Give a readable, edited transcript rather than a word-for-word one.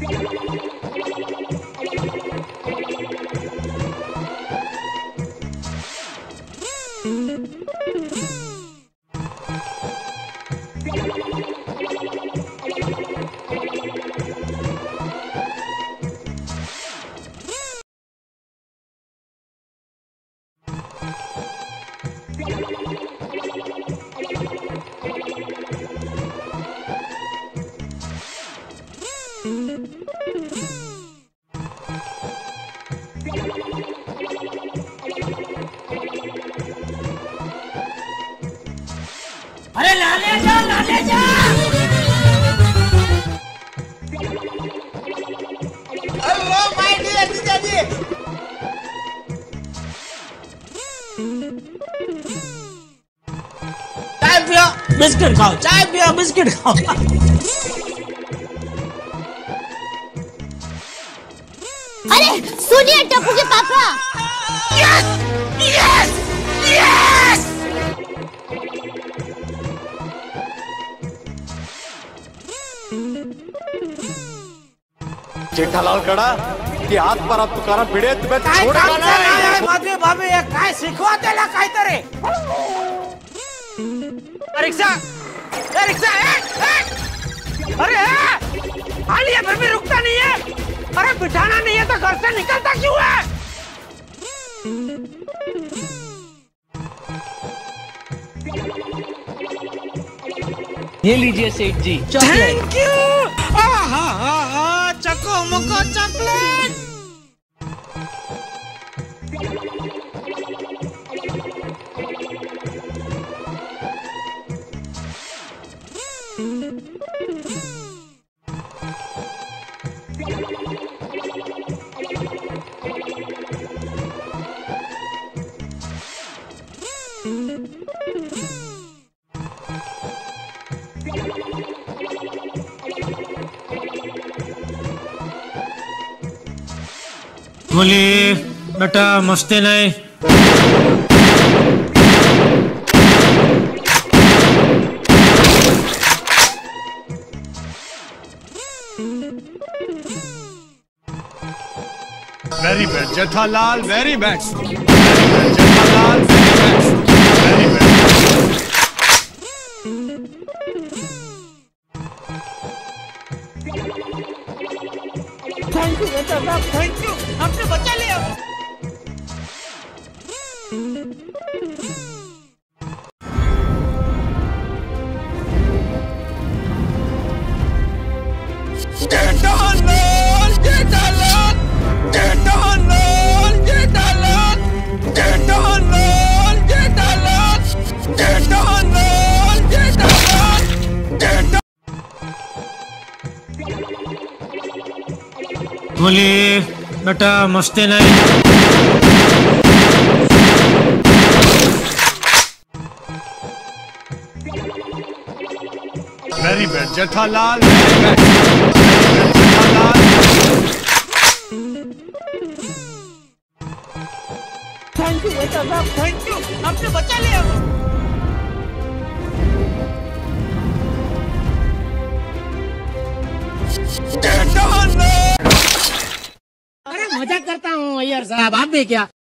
अरे लाले जा लाले जा। हेलो माय डियर जीजाजी। चाय पियो बिस्किट खाओ, चाय पियो बिस्किट खाओ। अरे सुनिए टप्पू के पापा। Yes yes yes. जेठालाल कडा की आत परत तुकाराम भिडे तुम्ही छोडा नाही माझे भाभी हे काय शिकवा त्याला काय तरी। रिक्शा ए रिक्शा ए अरे हालिया फिर भी रुकता नहीं है। अरे बिठाना नहीं है तो घर से निकलता क्यों है? ये लीजिए सेठ जी। Thank you. चको मुको चॉकलेट। बोली बेटा मस्ती नहीं। Very bad Jethalal, very bad Jethalal, very bad. Thank you बेटा साहब, थैंक यू, आपने बचा लिया। जेठालाल जेठालाल जेठालाल जेठालाल जेठालाल जेठालाल जेठालाल जेठालाल। बोली बेटा मस्ती नहीं। Very bad Jethalal, very bad Jethalal. Thank you बेटा साहब, थैंक यू, आपने बचा लिया। अरे मजाक करता हूँ अय्यर साहब, आप भी क्या।